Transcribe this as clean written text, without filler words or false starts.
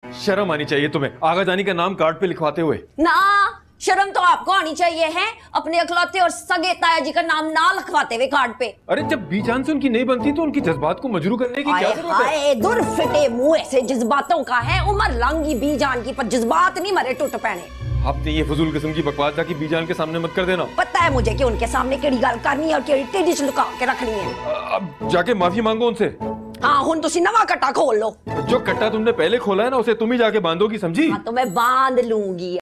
शर्म आनी चाहिए तुम्हें, आगा जानी का नाम कार्ड पे लिखवाते हुए। ना, शर्म तो आपको आनी चाहिए है अपने अखलौते और सगे ताया जी का नाम ना लिखवाते हुए कार्ड पे। अरे जब बीजान से उनकी नहीं बनती तो उनकी जज्बात को मजरू करने की क्या जरूरत है? हाय दुर फिटे मुंह ऐसे जज्बातों का है, उमर लंगी बीजान की, पर जज्बात नहीं मरे टूट पैने। आपने ये फजूल किस्म की बकवास जाके बीजान के सामने मत कर देना। पता है मुझे कि उनके सामने केड़ी गल करनी है और केड़ी टेढ़ी च लुका के रखनी है। अब जाके माफी मांगो उनसे। हाँ हुन तुसी नवा कट्टा खोल लो। जो कट्टा तुमने पहले खोला है ना उसे तुम ही जाके बांधोगी, समझी? हाँ तो मैं बांध लूंगी।